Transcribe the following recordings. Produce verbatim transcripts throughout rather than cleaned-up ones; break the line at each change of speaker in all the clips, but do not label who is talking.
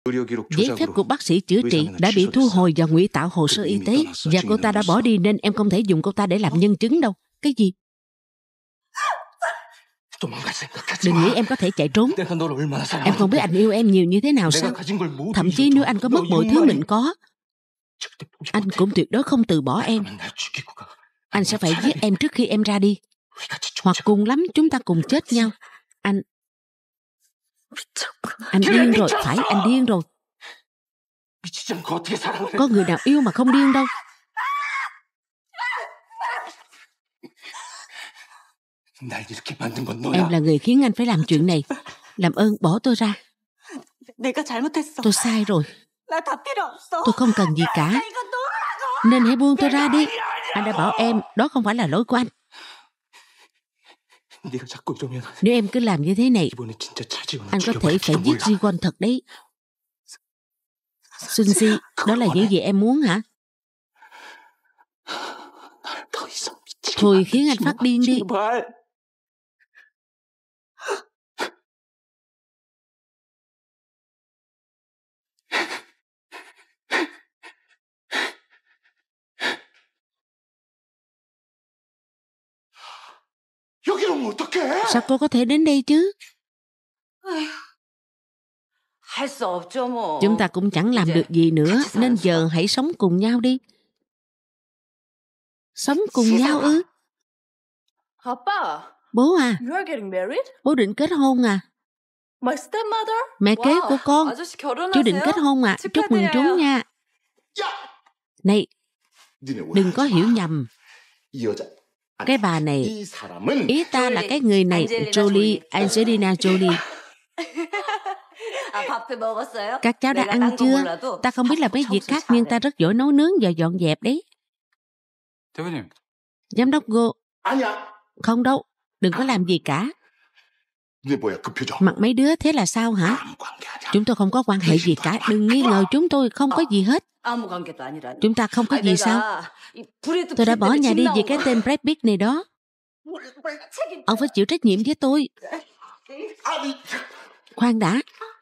Giấy phép của bác sĩ chữa trị đã bị thu hồi và ngụy tạo hồ sơ y tế, và cô ta đã bỏ đi nên em không thể dùng cô ta để làm nhân chứng đâu. Cái gì? Đừng nghĩ em có thể chạy trốn. Em không biết anh yêu em nhiều như thế nào sao? Thậm chí nếu anh có mất mọi thứ mình có, anh cũng tuyệt đối không từ bỏ em. Anh sẽ phải giết em trước khi em ra đi. Hoặc cùng lắm chúng ta cùng chết nhau. Anh... Anh điên rồi, phải, anh điên rồi. Có người nào yêu mà không điên đâu. Em là người khiến anh phải làm chuyện này. Làm ơn bỏ tôi ra. Tôi sai rồi. Tôi không cần gì cả. Nên hãy buông tôi ra đi. Anh đã bảo em đó không phải là lỗi của anh. Nếu em cứ làm như thế này, anh có thể phải giết Ji-won thật đấy. Sun-si, đó là những gì em muốn hả? Thôi khiến anh phát điên đi. Sao cô có thể đến đây chứ? Chúng ta cũng chẳng làm được gì nữa, nên giờ hãy sống cùng nhau đi. Sống cùng nhau ư? Bố à, bố định kết hôn à? Mẹ kế của con, chú định kết hôn à? Chúc mừng chú nha. Này, đừng có hiểu nhầm. Cái bà này, ý ta là cái người này, Jolie, Angelina Jolie. Các cháu đã ăn chưa? Ta không biết là mấy việc khác nhưng ta rất giỏi nấu nướng và dọn dẹp đấy. Giám đốc Go. Không đâu, đừng có làm gì cả. Mặt mấy đứa thế là sao hả? Chúng tôi không có quan hệ gì cả. Đừng nghi ngờ chúng tôi, không có gì hết. Chúng ta không có gì sao? Tôi đã bỏ nhà đi vì cái tên Brad Pitt này đó. Ông phải chịu trách nhiệm với tôi. Khoan đã.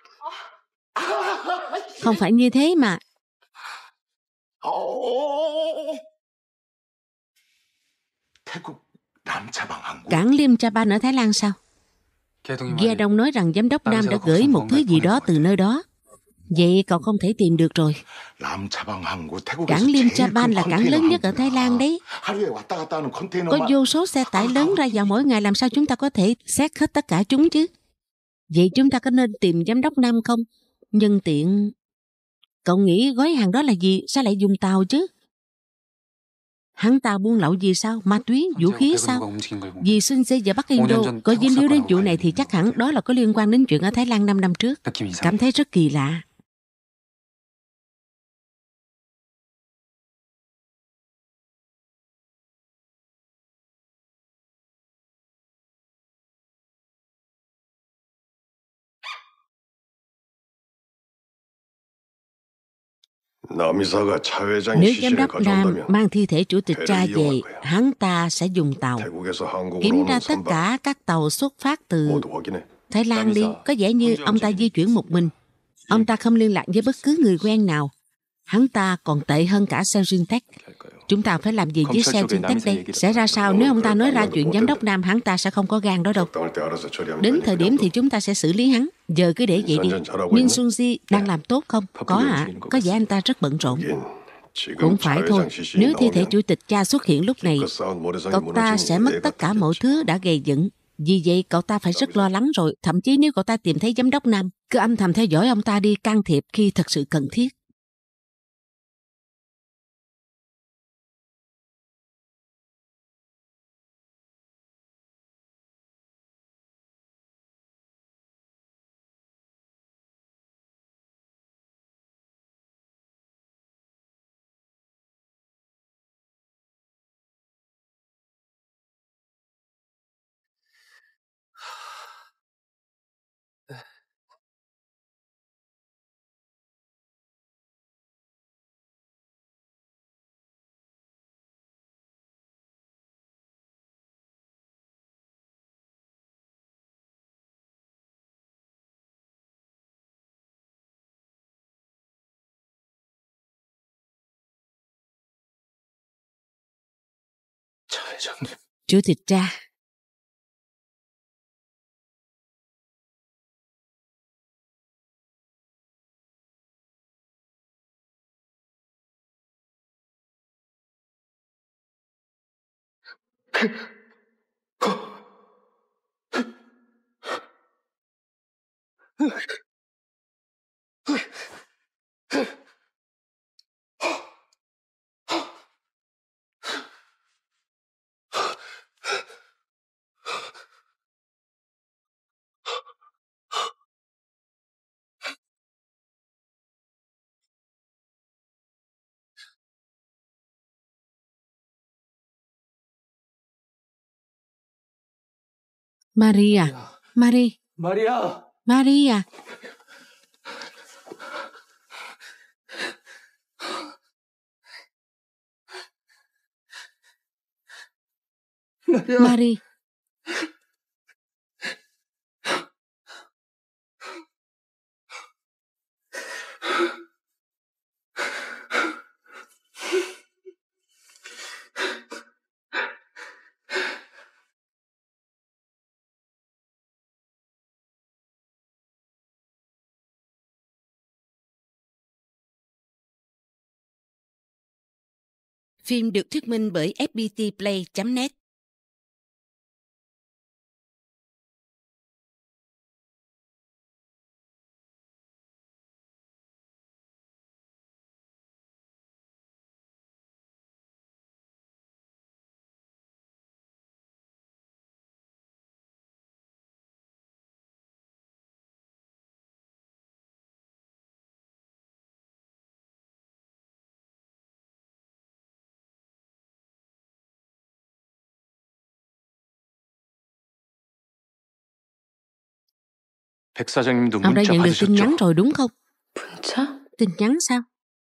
Không phải như thế mà. Cảng Liêm Chaban ở Thái Lan sao? Gia Đông nói rằng giám đốc Nam đã gửi một thứ gì đó từ nơi đó. Vậy cậu không thể tìm được rồi. Cảng Liêm Chaban là cảng lớn nhất ở Thái Lan đấy. Có vô số xe tải lớn ra vào mỗi ngày, làm sao chúng ta có thể xét hết tất cả chúng chứ? Vậy chúng ta có nên tìm giám đốc Nam không? Nhân tiện... Cậu nghĩ gói hàng đó là gì? Sao lại dùng tàu chứ? Hắn ta buôn lậu gì sao? Ma túy, vũ khí sao? Vì Sun-se và Bắc Indo có dính líu đến vụ này thì chắc hẳn đó là có liên quan đến chuyện ở Thái Lan năm năm trước. Cảm thấy rất kỳ lạ. Nếu giám đốc Nam mang thi thể chủ tịch Cha về, hắn ta sẽ dùng tàu. Kiểm tra tất cả các tàu xuất phát từ Thái Lan đi. Có vẻ như ông ta di chuyển một mình. Ông ta không liên lạc với bất cứ người quen nào. Hắn ta còn tệ hơn cả Seojin-taek. Chúng ta phải làm gì với Seojin-taek đây? Sẽ ra sao nếu ông ta nói ra chuyện giám đốc Nam? Hắn ta sẽ không có gan đó đâu. Đến thời điểm thì chúng ta sẽ xử lý hắn. Giờ cứ để vậy đi. Min Sun-ji đang làm tốt không? Có ạ. À? Có vẻ anh ta rất bận rộn. Cũng phải thôi. Nếu thi thể chủ tịch Cha xuất hiện lúc này, cậu ta sẽ mất tất cả mọi thứ đã gây dựng. Vì vậy cậu ta phải rất lo lắng rồi. Thậm chí nếu cậu ta tìm thấy giám đốc Nam, cứ âm thầm theo dõi ông ta đi, can thiệp khi thật sự cần thiết. Chủ tịch Tra. Maria, Maria,
Maria,
Maria. Maria. Phim được thuyết minh bởi ép pê tê play chấm net. Ông đã nhận được tin nhắn rồi đúng không? Tin nhắn sao?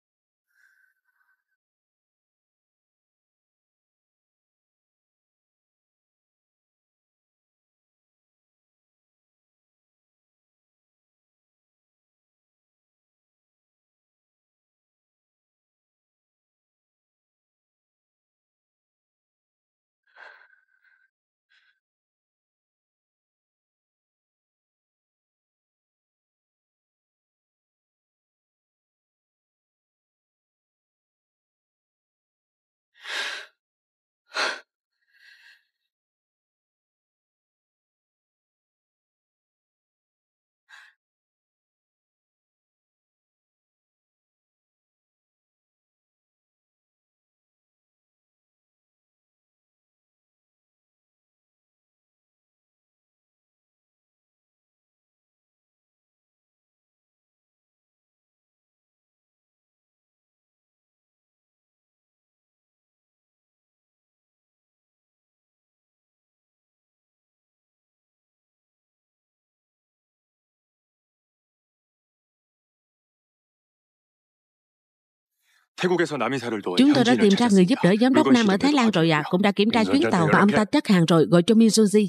Chúng tôi đã tìm ra người giúp đỡ giám đốc Nam ở Thái Lan rồi ạ. À. Cũng đã kiểm tra chuyến tàu mà ông ta chất hàng rồi, gọi cho Mizuji.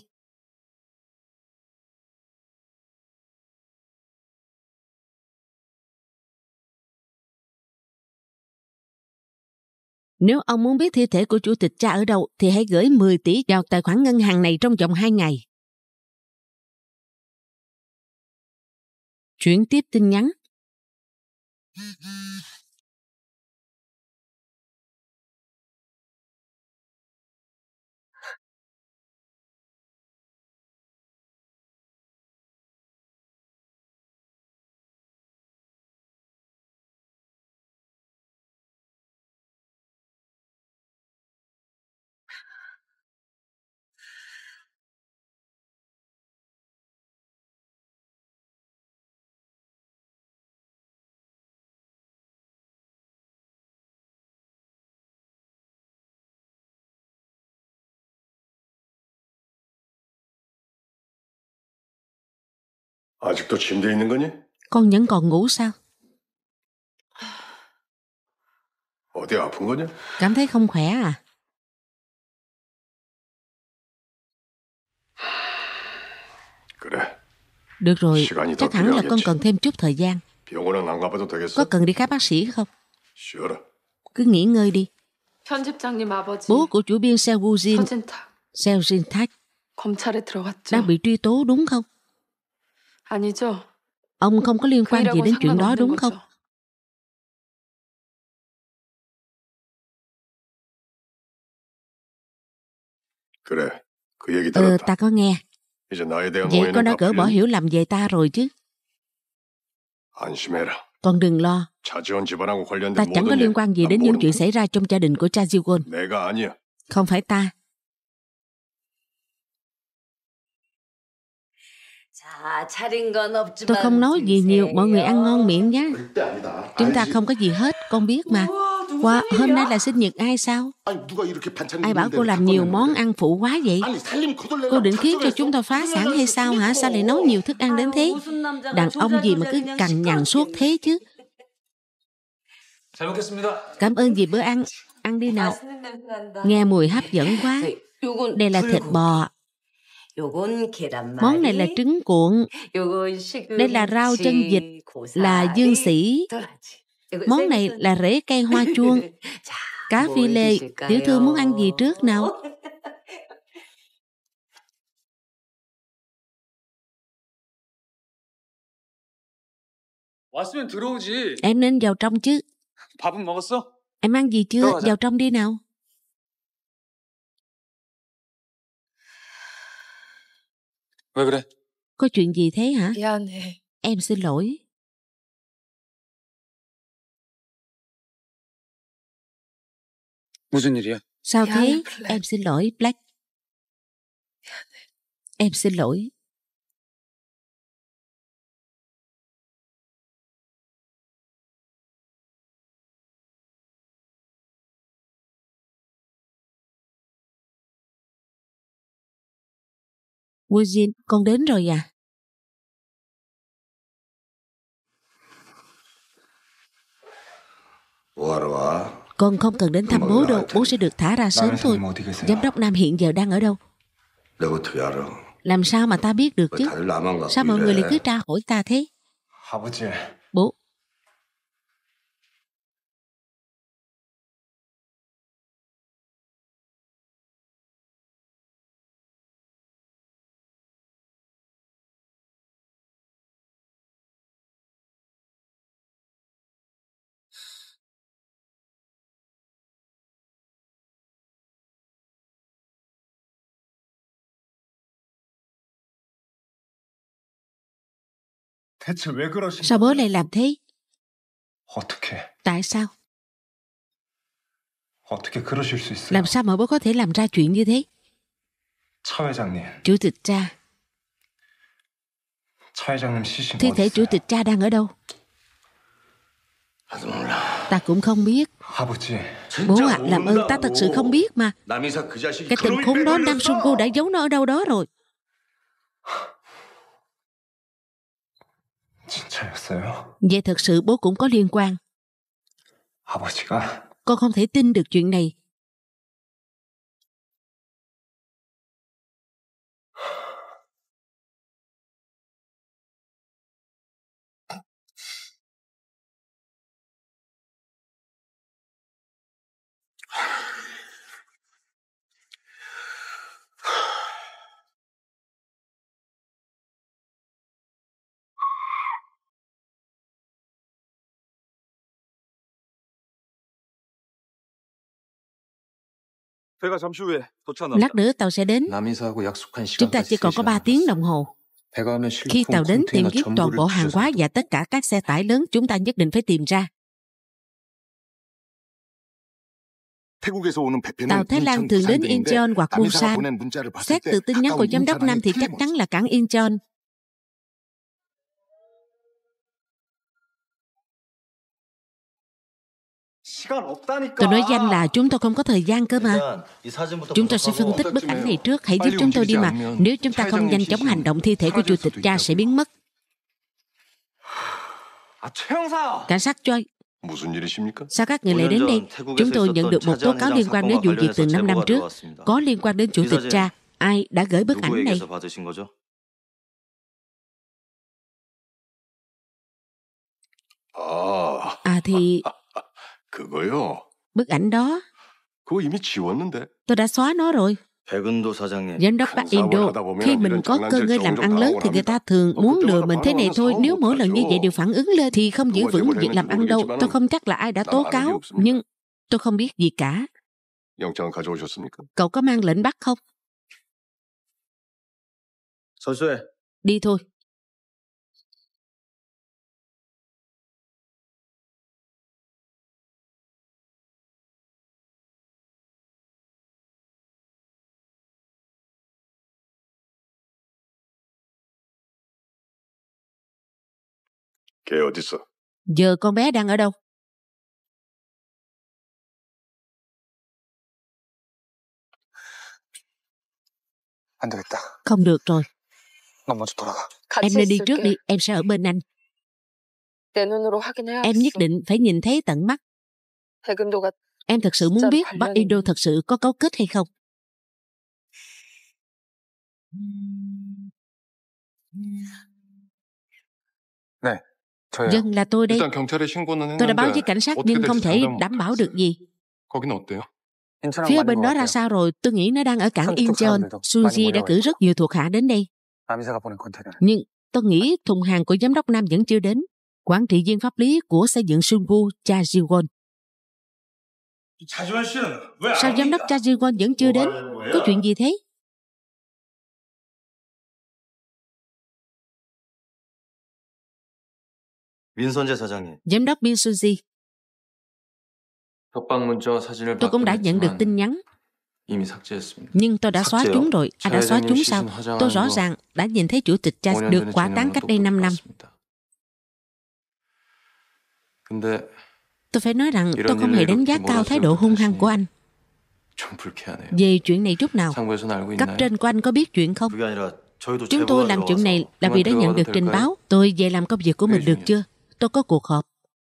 Nếu ông muốn biết thi thể của chủ tịch Cha ở đâu, thì hãy gửi mười tỷ vào tài khoản ngân hàng này trong vòng hai ngày. Chuyển tiếp tin nhắn.
아직도 침대에 있는 거니?
Con vẫn còn ngủ sao?
어디 아픈 거냐?
Cảm thấy không khỏe à?
그래.
Được rồi, chắc hẳn là con cần thêm chút thời gian.
병원은 안 가봐도 되겠어?
Có cần đi khám bác sĩ không?
쉬어라.
Cứ nghỉ ngơi đi. Bố của chủ biên Seo Woo-jin, Seo Jin-tak, đang bị truy tố đúng không? Ông không có liên quan gì đến chuyện đó đúng không? Ừ, ta có nghe. Vậy con đã gỡ bỏ hiểu lầm về ta rồi chứ? Con đừng lo. Ta chẳng có liên quan gì đến những chuyện xảy ra trong gia đình của cha Ji-won. Không phải ta. Tôi không nói gì nhiều, mọi người ăn ngon miệng nhé. Chúng ta không có gì hết, con biết mà. Wow, hôm nay là sinh nhật ai sao? Ai bảo cô làm nhiều món ăn phụ quá vậy? Cô định khiến cho chúng tôi phá sản hay sao hả? Sao lại nấu nhiều thức ăn đến thế? Đàn ông gì mà cứ cằn nhằn suốt thế chứ? Cảm ơn vì bữa ăn. Ăn đi nào. Nghe mùi hấp dẫn quá. Đây là thịt bò. Món này là trứng cuộn. Đây là rau chân vịt, là dương sỉ. Món này là rễ cây hoa chuông. Cá phi lê. Tiểu thư muốn ăn gì trước nào? Em nên vào trong chứ. Em ăn gì chưa? Vào trong đi nào. Có chuyện gì thế hả? Em xin lỗi. Sao thế? Em xin lỗi, Black. Em xin lỗi. Woo-jin, con đến rồi à? Con không cần đến thăm bố đâu. Bố sẽ được thả ra sớm thôi. Giám đốc Nam hiện giờ đang ở đâu? Làm sao mà ta biết được chứ? Sao mọi người lại cứ tra hỏi ta thế? Bố. Sao bố lại làm thế? Tại sao? Làm sao mà bố có thể làm ra chuyện như thế? Chủ tịch cha. Thi thể chủ tịch cha đang ở đâu? Ta cũng không biết. Bố à, làm ơn, ta thật sự không biết mà. Cái tên khốn đó Nam Sung-gu đã giấu nó ở đâu đó rồi. Vậy thật sự bố cũng có liên quan. Con không thể tin được chuyện này. Lát nữa tàu sẽ đến. Chúng ta chỉ còn có ba tiếng đồng hồ. Khi tàu đến tìm kiếm toàn bộ hàng hóa và tất cả các xe tải lớn, chúng ta nhất định phải tìm ra. Tàu Thái Lan thường đến Incheon hoặc Busan. Xét từ tin nhắn của giám đốc Nam thì chắc chắn là cảng Incheon. Tôi nói danh là chúng tôi không có thời gian cơ mà. Chúng tôi sẽ phân tích bức ảnh này trước. Hãy giúp chúng tôi đi mà. Nếu chúng ta không nhanh chóng hành động, thi thể của chủ tịch cha sẽ biến mất. Cảnh sát Choi, sao các người lại đến đây? Chúng tôi nhận được một tố cáo liên quan đến vụ việc từ năm năm trước. Có liên quan đến chủ tịch cha. Ai đã gửi bức ảnh này? À thì... Bức ảnh đó Tôi đã xóa nó rồi. Giám đốc Bắc Indo, khi mình có cơ ngơi làm ăn lớn thì người ta thường muốn lừa mình thế này thôi. Nếu mỗi lần như vậy đều phản ứng lên thì không giữ vững việc làm ăn đâu. Tôi không chắc là ai đã tố cáo, nhưng tôi không biết gì cả. Cậu có mang lệnh bắt không? Đi thôi. Giờ con bé đang ở đâu? Không được rồi. Em nên đi trước đi, em sẽ ở bên anh. Em nhất định phải nhìn thấy tận mắt. Em thật sự muốn biết Bắc Indo thật sự có cấu kết hay không? Dân là tôi đây. Tôi đã báo với cảnh sát nhưng không thể đảm bảo được gì. Phía bên đó ra sao rồi? Tôi nghĩ nó đang ở cảng Incheon. Suzy đã cử rất nhiều thuộc hạ đến đây. Nhưng tôi nghĩ thùng hàng của giám đốc Nam vẫn chưa đến. Quản trị viên pháp lý của xây dựng Sunwoo, Cha Ji-won. Sao giám đốc Cha Ji-won vẫn chưa đến? Có chuyện gì thế? Giám đốc Min Sun-ji, tôi cũng đã nhận được tin nhắn. Nhưng tôi đã xóa chúng rồi. Ai đã xóa chúng sao? Tôi rõ ràng đã nhìn thấy chủ tịch Cha được quả táng cách đây năm năm. Tôi phải nói rằng tôi không hề đánh giá cao thái độ hung hăng của anh. Về chuyện này chút nào, cấp trên của anh có biết chuyện không? Chúng tôi làm chuyện này là vì đã nhận được trình báo. Tôi về làm công việc của mình được chưa? Tôi có cuộc họp.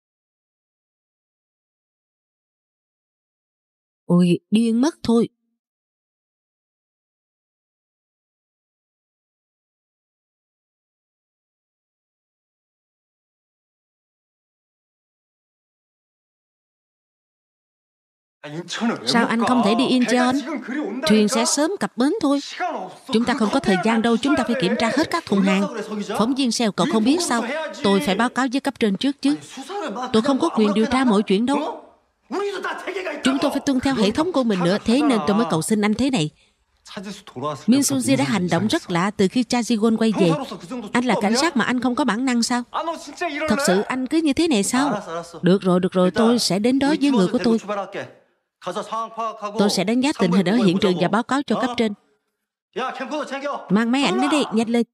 Ôi, điên mất thôi. Sao anh không thể đi Incheon? Thuyền sẽ sớm cập bến thôi. Chúng ta không có thời gian đâu, chúng ta phải kiểm tra hết các thùng hàng. Phóng viên Seo, cậu không biết sao? Tôi phải báo cáo với cấp trên trước chứ. Tôi không có quyền điều tra mọi chuyện đâu. Chúng tôi phải tuân theo hệ thống của mình nữa, thế nên tôi mới cầu xin anh thế này. Min Sun-ji đã hành động rất lạ từ khi Cha Ji-won quay về. Anh là cảnh sát mà anh không có bản năng sao? Thật sự anh cứ như thế này sao? Được rồi, được rồi, tôi sẽ đến đó với người của tôi. Tôi sẽ đánh giá tình hình ở hiện trường và báo cáo cho cấp trên. Mang máy ảnh đến đây, nhanh lên.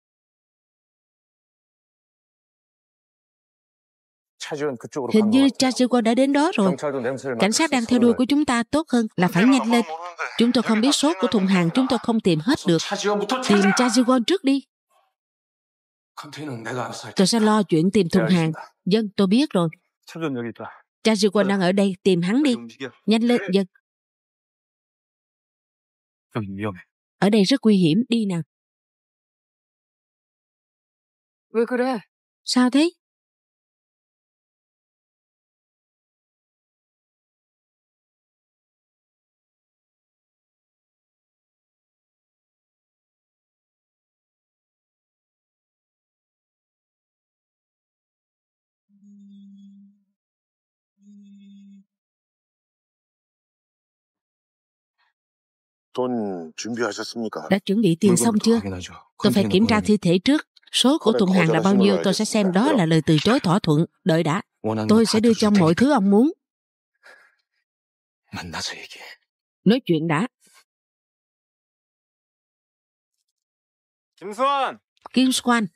Hình như Cha Ji-won đã đến đó rồi. Cảnh sát đang theo đuôi của chúng ta, tốt hơn là phải nhanh lên. Chúng tôi không biết số của thùng hàng, chúng tôi không tìm hết được. Tìm Cha Ji-won trước đi. Tôi sẽ lo chuyện tìm thùng hàng. Dân, tôi biết rồi. Cha Ji-won đang ở đây, tìm hắn đi. Nhanh lên, dân. Ở đây rất nguy hiểm, đi nào. Sao thế? Đã chuẩn bị tiền xong chưa? Tôi phải kiểm tra thi thể trước. Số của thùng hàng là bao nhiêu tôi sẽ xem đó là lời từ chối thỏa thuận. Đợi đã. Tôi sẽ đưa cho mọi thứ ông muốn. Nói chuyện đã. Kim Swan.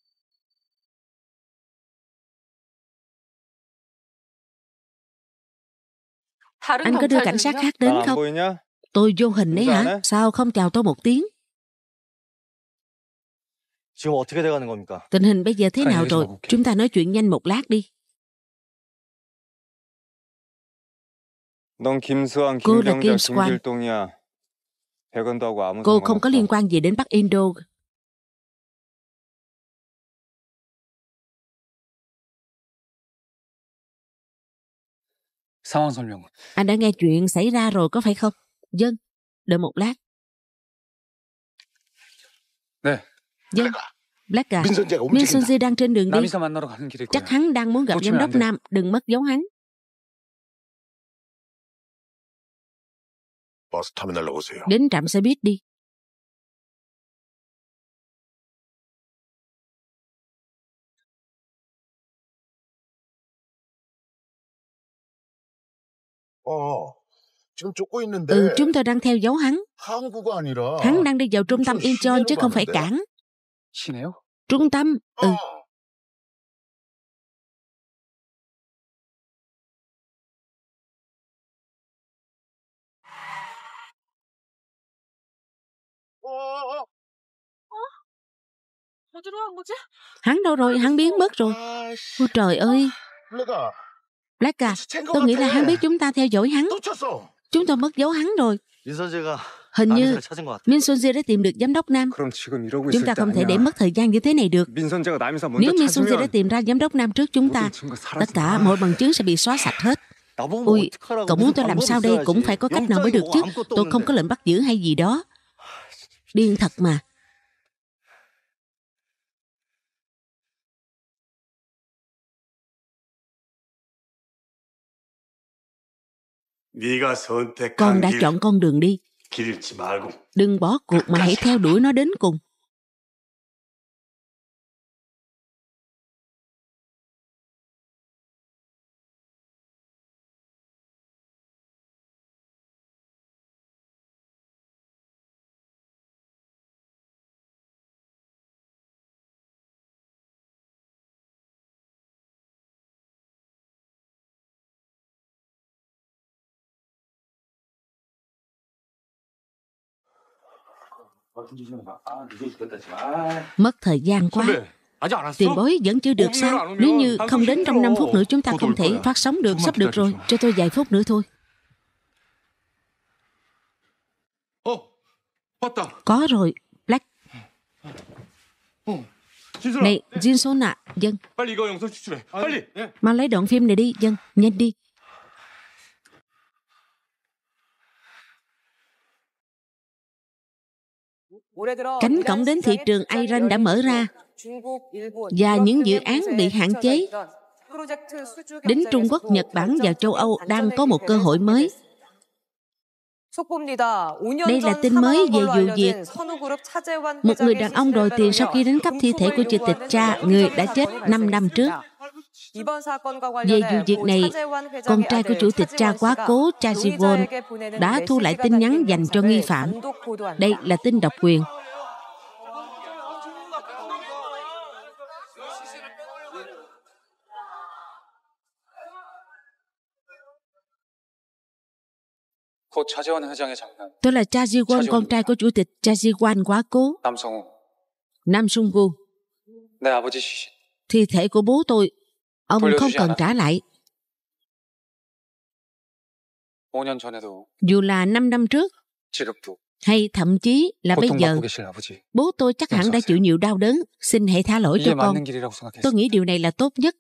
Anh có đưa cảnh sát khác đến không? Tôi vô hình đấy hả? Sao không chào tôi một tiếng? Tình hình bây giờ thế nào rồi? Chúng ta nói chuyện nhanh một lát đi. Cô là Kim Swan. Cô không có liên quan gì đến Bắc Indo. Anh đã nghe chuyện xảy ra rồi có phải không? Dân, đợi một lát. Dân, Black à, Min Sunji đang trên đường đi. Chắc hắn đang muốn gặp giám đốc Nam, đừng mất dấu hắn. Đến trạm xe buýt đi. Ừ, chúng tôi đang theo dấu hắn. Hắn đang đi vào trung tâm Incheon chứ không phải cảng. Trung tâm? Ừ. Hắn đâu rồi? Hắn biến mất rồi. Ôi trời ơi. Black à, tôi nghĩ là hắn biết chúng ta theo dõi hắn. Chúng tôi mất dấu hắn rồi. Hình như Min Sunji đã tìm được giám đốc Nam. Chúng ta không thể để mất thời gian như thế này được. Nếu Min Sunji đã tìm ra giám đốc Nam trước chúng ta, tất cả mọi bằng chứng sẽ bị xóa sạch hết. Ôi, cậu muốn tôi làm sao đây? Cũng phải có cách nào mới được chứ. Tôi không có lệnh bắt giữ hay gì đó. Điên thật mà. Con đã chọn con đường đi. Đừng bỏ cuộc mà hãy theo đuổi nó đến cùng. Mất thời gian quá. Tiền bối vẫn chưa được sao? Nếu như không đến trong năm phút nữa chúng ta không thể phát sóng được. Sắp được rồi, cho tôi vài phút nữa thôi. Có rồi, Black. Này, Jinson ạ. Dân. Mau lấy đoạn phim này đi, Dân. Nhanh đi. Cánh cổng đến thị trường Iran đã mở ra và những dự án bị hạn chế. Đến Trung Quốc, Nhật Bản và châu Âu đang có một cơ hội mới. Đây là tin mới về vụ việc một người đàn ông đòi tiền sau khi đánh cắp thi thể của chủ tịch Cha, người đã chết năm năm trước. Về vụ việc này, con trai của chủ tịch Cha quá cố, Cha Ji-won, đã thu lại tin nhắn dành cho nghi phạm. Đây là tin độc quyền. Tôi là Cha Ji-won, con trai của chủ tịch Cha Ji-won quá cố. Nam Sung-gu. Thi thể của bố tôi, ông không cần trả lại. Dù là năm năm trước, hay thậm chí là bây giờ, bố tôi chắc hẳn đã chịu nhiều đau đớn. Xin hãy tha lỗi cho con. Tôi nghĩ điều này là tốt nhất.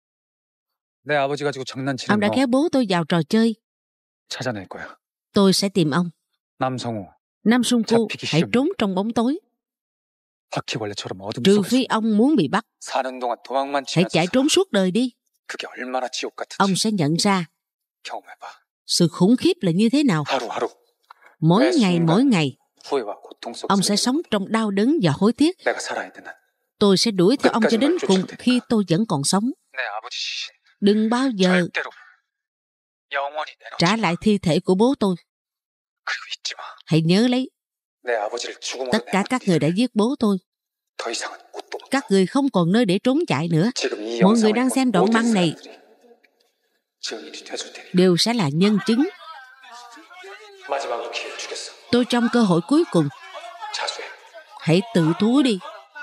Ông đã kéo bố tôi vào trò chơi. Tôi sẽ tìm ông. Nam Sung-gu, hãy trốn trong bóng tối. Trừ phi ông muốn bị bắt. Hãy chạy trốn suốt đời đi. Ông sẽ nhận ra sự khủng khiếp là như thế nào. Mỗi ngày mỗi ngày ông sẽ sống trong đau đớn và hối tiếc. Tôi sẽ đuổi theo ông cho đến cùng khi tôi vẫn còn sống. Đừng bao giờ trả lại thi thể của bố tôi. Hãy nhớ lấy, tất cả các người đã giết bố tôi. Các người không còn nơi để trốn chạy nữa. Mọi người đang xem đoạn băng này đều sẽ là nhân chứng. Tôi trong cơ hội cuối cùng. Hãy tự thú đi.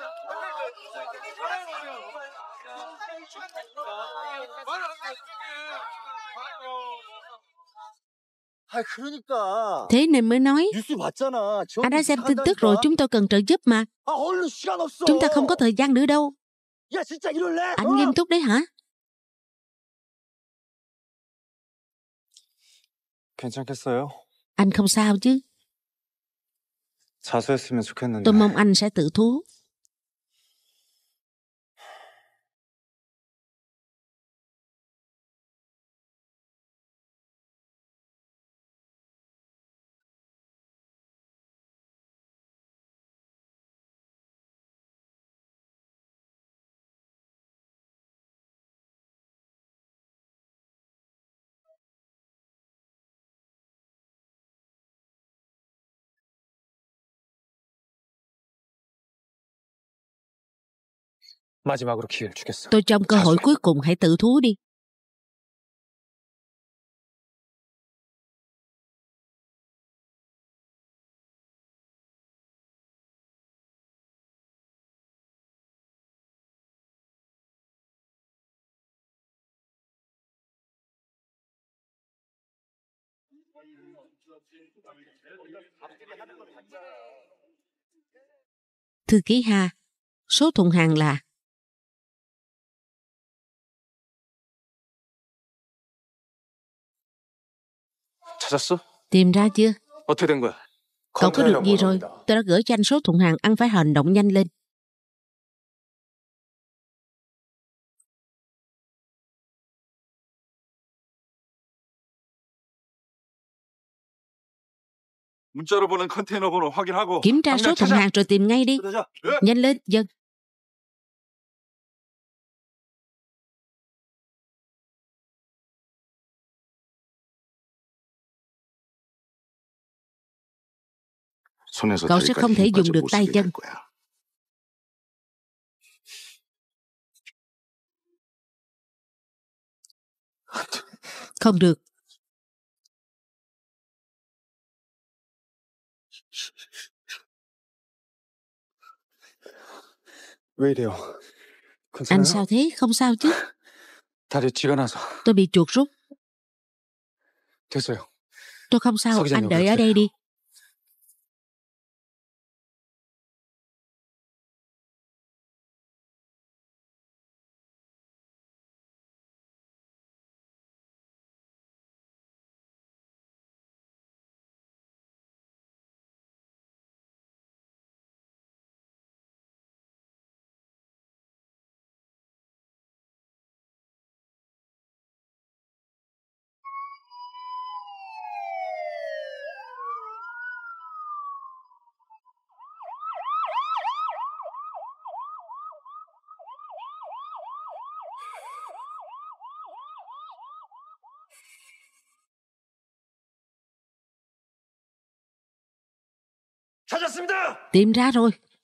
Thế nên mới nói, anh đã xem tin tức rồi, chúng tôi cần trợ giúp mà. Chúng ta không có thời gian nữa đâu. Anh nghiêm túc đấy hả?
괜찮겠어요?
Anh không sao chứ?
자수했으면 좋겠는데.
Tôi mong anh sẽ tự thú.
마지막으로 기회를 주겠어.
Tôi trong cơ hội cuối cùng, hãy tự thú đi. Thư ký Hà, số thùng hàng là...
찾았어?
Tìm ra chưa?
어떻게 된 거야?
Cậu có được gì rồi? Tôi đã gửi cho anh số thùng hàng, anh phải hành động nhanh lên.
문자로 보낸 컨테이너 번호 확인하고.
Kiểm tra số thùng hàng rồi tìm ngay đi. Nhanh lên, dân. Cậu sẽ không thể dùng được tay chân. Không được.
왜 이래요?
Anh sao thế? Không sao chứ?
다리 쥐가 나서.
Tôi bị chuột rút.
됐어요.
Tôi không sao, anh đợi ở đây đi.
찾았습니다.
Tìm ra rồi.